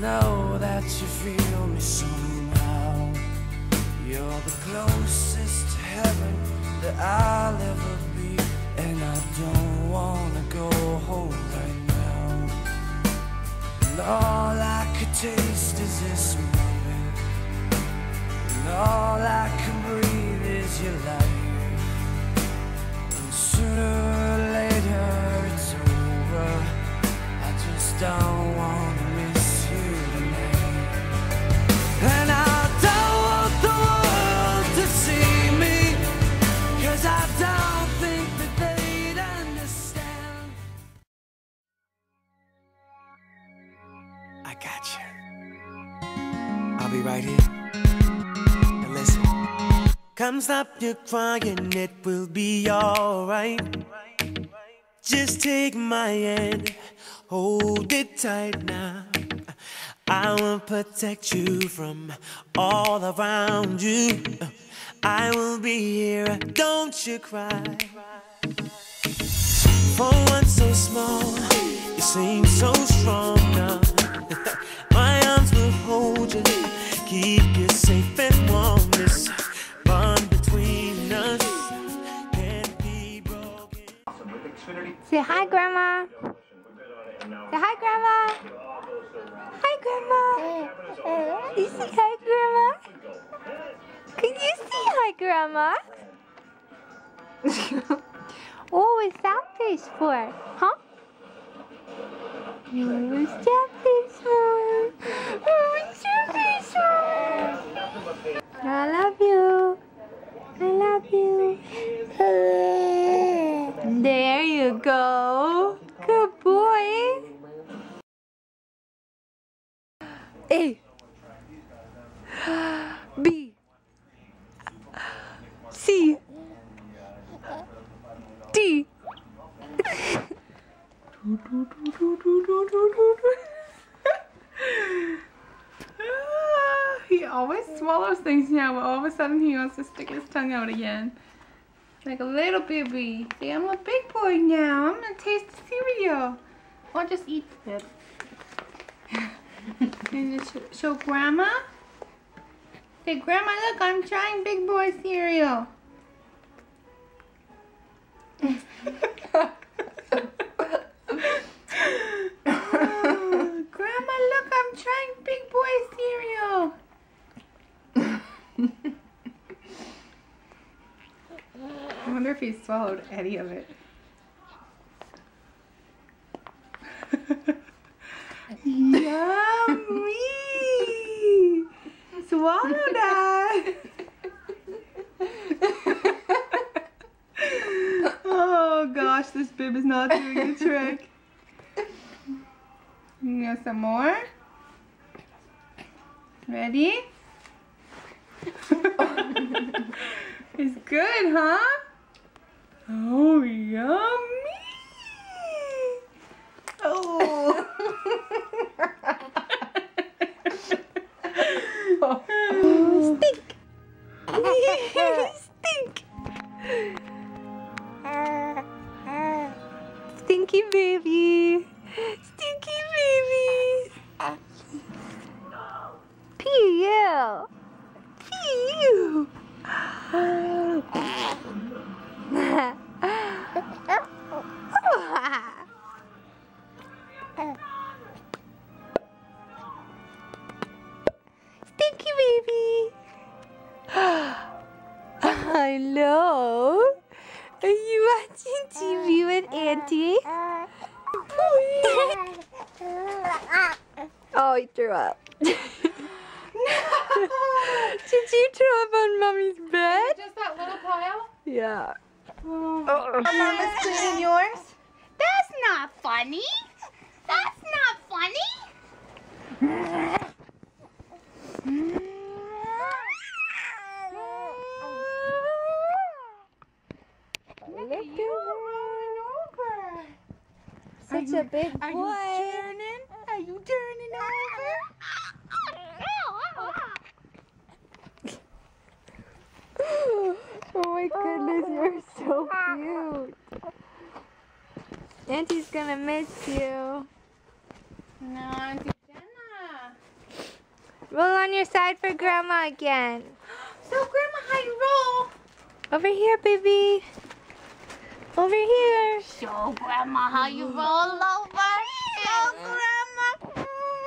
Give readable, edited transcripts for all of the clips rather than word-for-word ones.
know that you feel me somehow. You're the closest to heaven that I'll ever be, and I don't wanna go home right now. And all I could taste is this moment, and all I can breathe is your life. And sooner or later it's over. I just don't wanna miss you tonight. And I don't want the world to see me, 'cause I don't think that they'd understand. I got you. I'll be right here. Now listen. Come stop your crying, it will be alright. Just take my hand, hold it tight now. I will protect you from all around you. I will be here, don't you cry. For one so small, you seem so strong now. My arms will hold you, keep you safe and warm. This bond between us can't be broken. Say hi, Grandma. Say hi, Grandma. Hi, Grandma. You say hi, Grandma? Can you say hi, Grandma? Oh, what's that face for? Huh? What's that face for? Oh, what's that face for? I love you. I love you. There you go. Good boy. A B C D He always swallows things now, but all of a sudden he wants to stick his tongue out again. Like a little baby. Say, I'm a big boy now. I'm gonna taste the cereal. Or just eat it. And just show Grandma. Say, Grandma, look, I'm trying big boy cereal. Grandma, look, I'm trying big boy cereal. I wonder if he swallowed any of it. Yummy! Swallow that! Oh gosh, this bib is not doing the trick. You got some more? Ready? It's good, huh? Oh, yummy! Oh! Stink! Stink! Stinky baby! Stinky baby! P.U. P.U. Stinky baby! Hello? Are you watching TV with Auntie? Oh, he threw up. Did you throw up on Mommy's bed? Just that little pile? Yeah. Mama's cleaning yours? That's not funny. That's not funny. Look at you rolling over. Such a big boy. Are you turning? Are you turning over? Oh my goodness, you're so cute. Auntie's gonna miss you. No, Auntie Jenna. Roll on your side for Grandma again. So, Grandma, how you roll? Over here, baby. Over here. Show Grandma how you roll over. Show Grandma.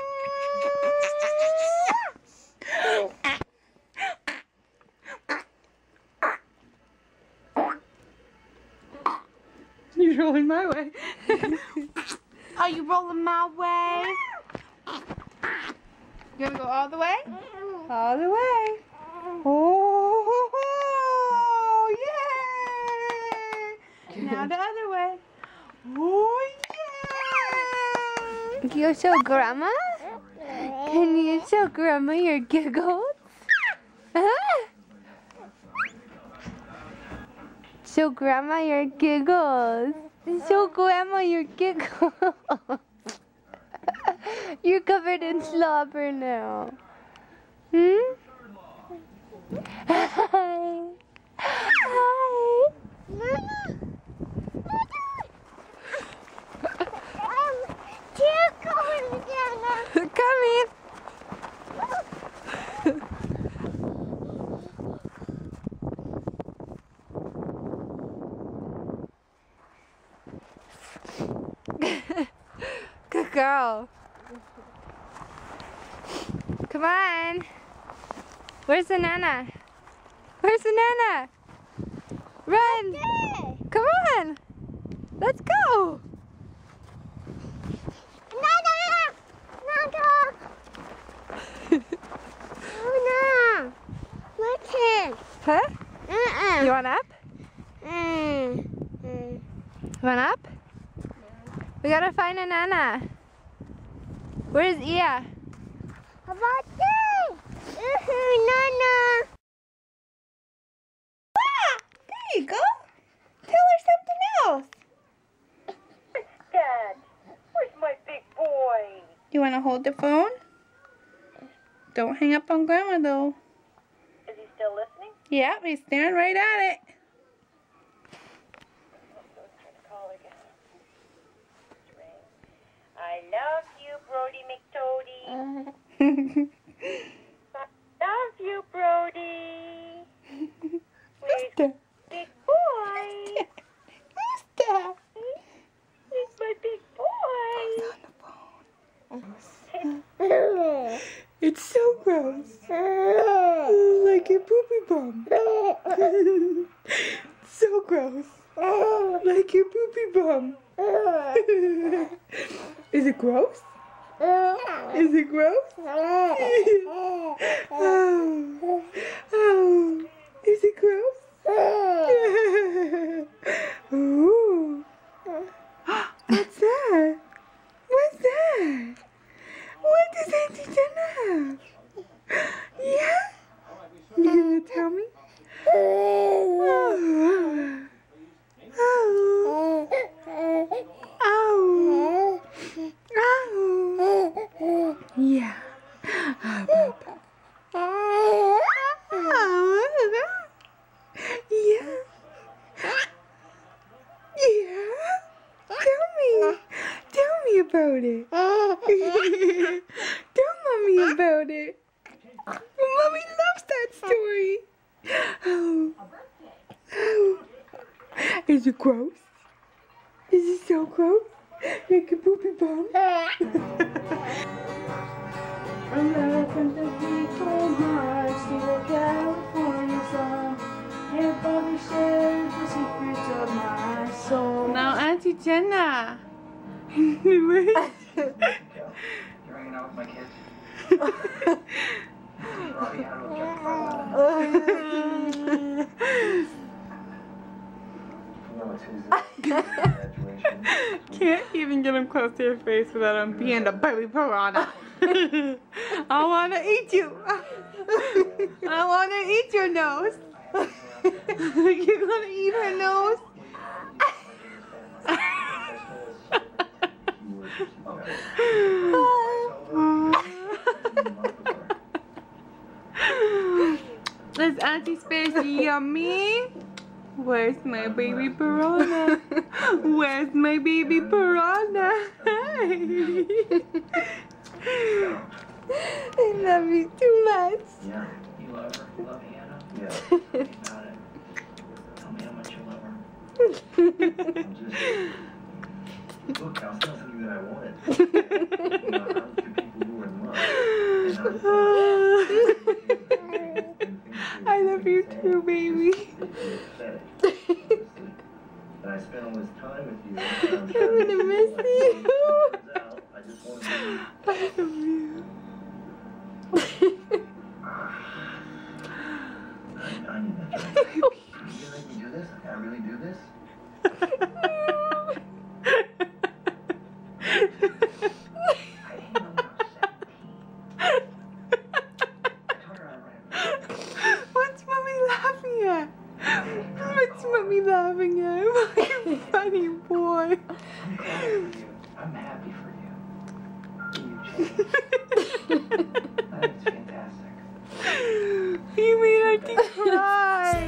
You're rolling my way. Are you rolling my way? You gonna go all the way? All the way. Oh, yay! Now the other way. Oh, yeah! You show Grandma? Can you show Grandma your giggles? Huh? Show Grandma your giggles. Show Grandma your giggles. You're covered in slobber now. Hmm? Hi. Hi. Come in. Good girl. Come on. Where's the Nana? Where's the Nana? Run. Come on. Let's go. Huh? You want up? Want up? We gotta find a Nana. Where's Ia? Nana. There you go. Tell her something else. Dad, where's my big boy? You want to hold the phone? Don't hang up on Grandma, though. Is he still listening? Yeah, he's staring right at it. Call again. I love you, Brody McToady. I love you, Brody. Where's Who's big boy? that? Where's my big boy? It's so gross. Like a poopy bum. So gross. Like a poopy bum. Is it gross? Is it gross? Oh. Oh. Is it gross? Ooh. What's that? What's that? What does Auntie Jenna have? Yeah? You gonna tell me? Oh. Oh. Oh. Oh. Yeah. Oh. Yeah. Yeah. Tell me about it. Tell Mommy about it. Mommy loves that story. Oh. Oh. Is it gross? Is it so gross? Like a poopy bum? Welcome to People March to the California sun. Everybody shares the secrets of my soul. Now, Auntie Jenna. You're hanging out with my kids. Can't even get him close to your face without him being a baby piranha. I want to eat you. I want to eat your nose. You're going to eat her nose? Is Auntie's face yummy? Where's my baby piranha? Where's my baby piranha? I love you. you too much. Yeah. You love her? You love Hannah? Yeah. Tell me about it. Tell me how much you love her. I'm just... Look, I was telling you that I wanted. You know, I don't two people who are in love. I love you too, baby. And I spent all this time with you. I'm gonna miss you. I just wanted to... I love you. I need that drink. You gonna make me do this? I really do this? I didn't know when I was 17. I told her I ran. What's mommy laughing at? What's mommy laughing at? You funny boy. I'm glad for you. I'm happy for you. You changed. That's fantastic. You made Auntie cry.